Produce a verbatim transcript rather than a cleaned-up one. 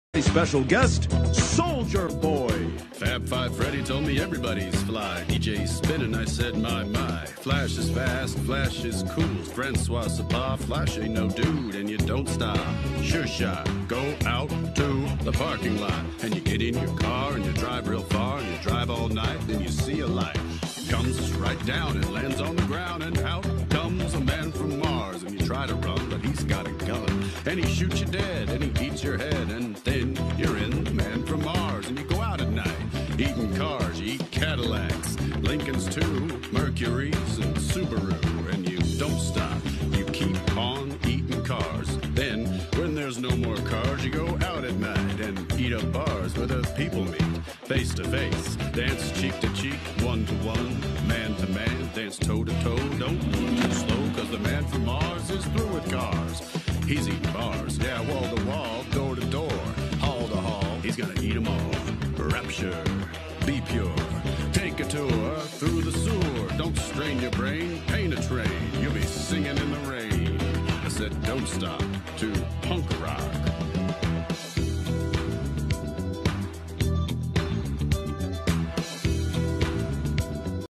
Special guest, Soldier Boy. Fab Five Freddy told me everybody's fly. D J spinning, I said, my, my. Flash is fast, Flash is cool. Francois Sapah, Flash ain't no dude, and you don't stop. Sure shot, go out to the parking lot. And you get in your car, and you drive real far, and you drive all night, then you see a light. Comes right down and lands on the ground, and out comes a man from Mars. And you try to run, but he's got a gun. And he shoots you dead, and he eats your head, and then you're in the Man from Mars. And you go out at night, eating cars, you eat Cadillacs, Lincolns too, Mercuries and Subaru. And you don't stop, you keep on eating cars. Then, when there's no more cars, you go out at night and eat up bars where the people meet, face to face, dance cheek to cheek, one to one, man to man, dance toe to toe. Don't move too slow, cause the Man from Mars is through with cars. He's eating bars, yeah, wall to wall, door to door, hall to hall. He's gonna eat them all. Rapture, be pure. Take a tour through the sewer. Don't strain your brain, paint a train. You'll be singing in the rain. I said, don't stop.